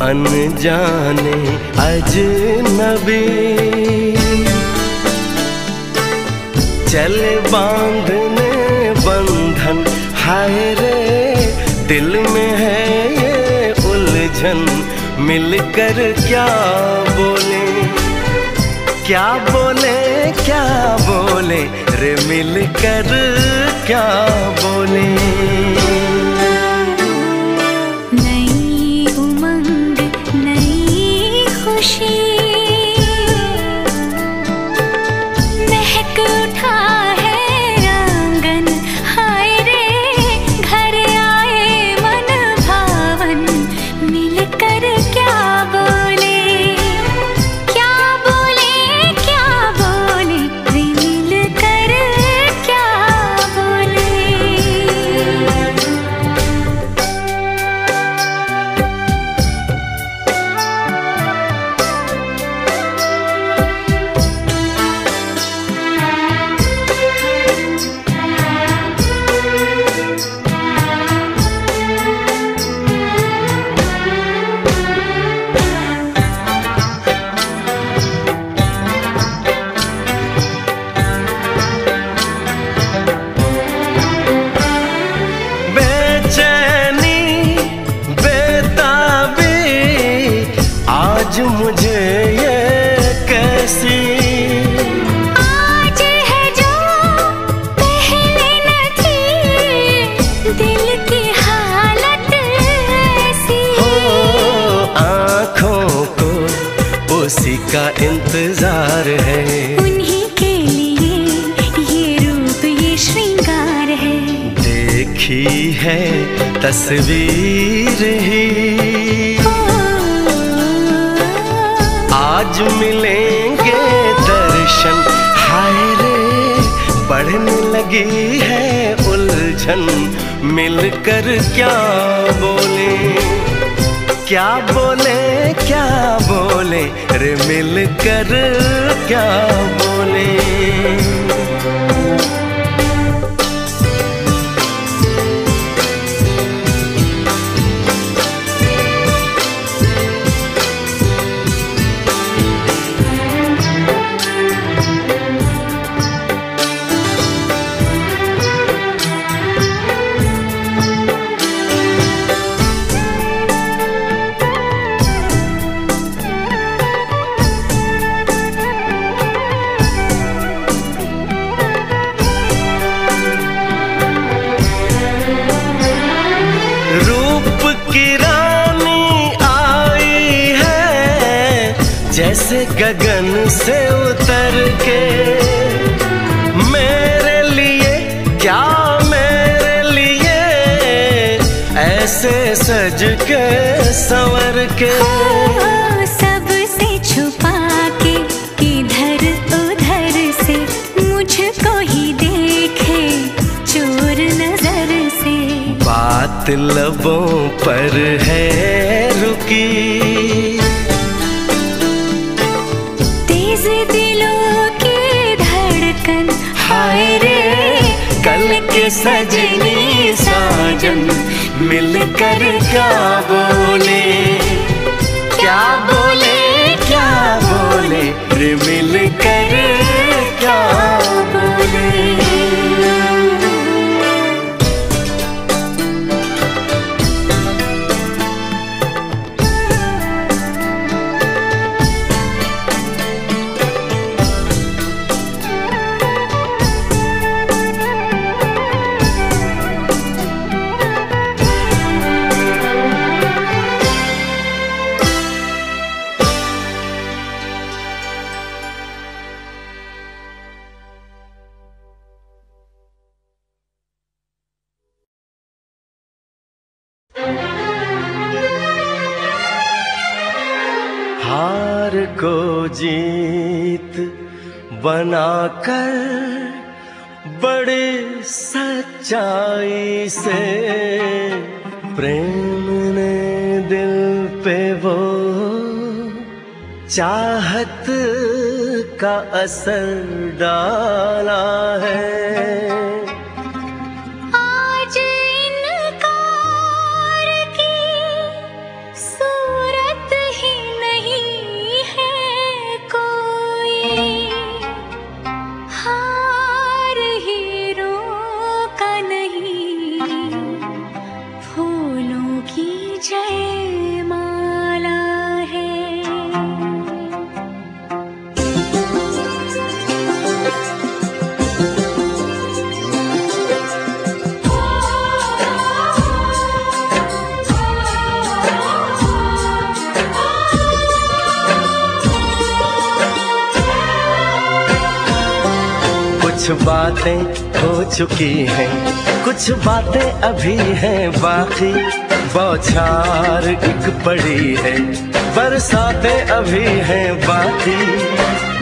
अनजाने अजनबी चले बांधने बंधन, हाय रे दिल में है ये उलझन, मिलकर क्या बोले, क्या बोले, क्या बोले रे मिलकर क्या बोले। नई उमंग नई खुशी महक उठा है आंगन, हाय रे घर आए मन भावन, मिलकर क्या बोले, क्या बोले, क्या बोले रे मिलकर क्या बोले। बेचैनी बेताबी आज मुझे ये कैसी, आज है जो पहले न थी, दिल की हालत ऐसी। हो आँखों को उसी का इंतजार है, उन्हीं के लिए ये रूप ये श्रृंगार है। देखी है तस्वीर ही आज मिलेंगे दर्शन, हाय रे बढ़ने लगी है उलझन, मिलकर क्या बोले, क्या बोले, क्या बोले रे मिलकर क्या बोले। रूप की रानी आई है जैसे गगन से उतर के, मेरे लिए क्या मेरे लिए ऐसे सज के संवर के। सबसे छुपा के इधर उधर से मुझको ही देखे चोर नजर से, बात लबों पर है रुकी, तेज दिलों की धड़कन, हाय रे कल के सजनी साजन, मिलकर क्या बोले, क्या बोले, क्या बोले रे मिलकर क्या बोले। हार को जीत बनाकर बड़ी सच्चाई से प्रेम ने दिल पे वो चाहत का असर डाला है। आज इनकार की सूरत कुछ बातें हो चुकी हैं, कुछ बातें अभी हैं बाकी, बौछार एक पड़ी है, बरसातें अभी हैं बाकी।